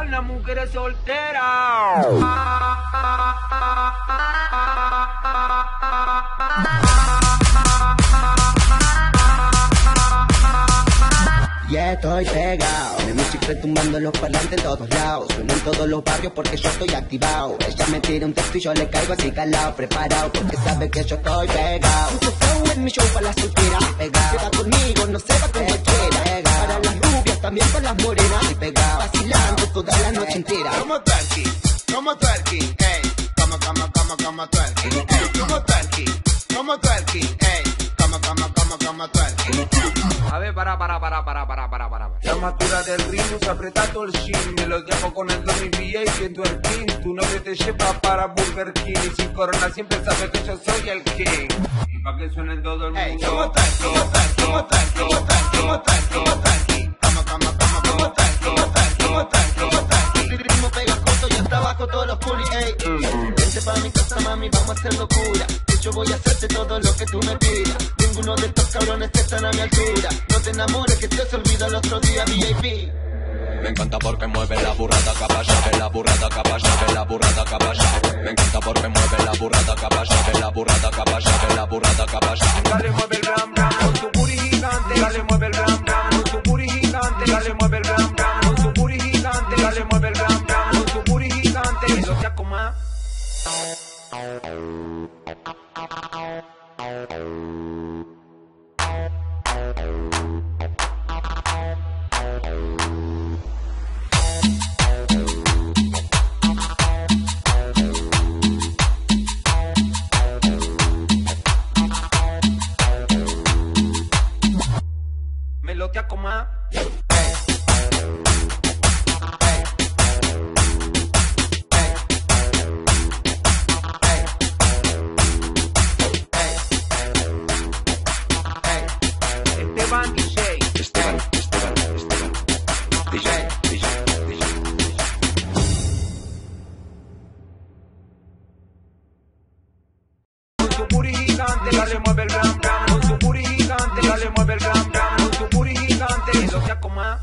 todas las mujeres solteras. Ya estoy pegado, mi música retumbando en los parlantes en todos lados. Suena en todos los barrios porque yo estoy activado. Ella me tira un texto y yo le caigo así calado, preparado porque sabe que yo estoy pegado. Puso flow en mi show para las solteras, pegado. Se va conmigo, no se va con cualquiera. Para las rubias, también para las morenas, estoy pegado. Vacilando toda la noche entera. Como twerking, ey. Como twerking, ey. Como twerking, ey. Como twerking. A ver, para. La matura del ritmo se aprieta todo el shin. Me lo llamo con el Tommy VA y siento el king. Tu novio te lleva para Burger King. Y sin corona siempre sabe que yo soy el king. Y pa' que suene en todo el mundo. Ey, como twerking, como twerking, como twerking, como twerking, como twerking. Como twerking. El ritmo pegajoso y hasta abajo todos los pulis, ey. Vente pa' mi casa, mami, vamos a hacer locura. Yo voy a hacerte todo lo que tú me pidas. Ninguno de estos cabrones que están a mi altura. No te enamores que te se olvida el otro día, VIP. Me encanta porque mueve la burrada caballa, ve la burrada caballa, ve la burrada caballa. Me encanta porque mueve la burrada caballa, ve la burrada caballa, ve la burrada caballa. Dale, mueve el blam blam con tu booty gigante. Dale, mueve el blam blam con tu booty gigante. Dale, mueve el blam blam con tu booty gigante. Dale, mueve el blam blam con tu booty gigante. Y lo que hago más. Me lo que hago más. Esteban DJ. Con tu booty gigante, dale mueve el blam blam. Con tu booty gigante, dale mueve el blam blam. Con tu booty gigante, y lo que hago más.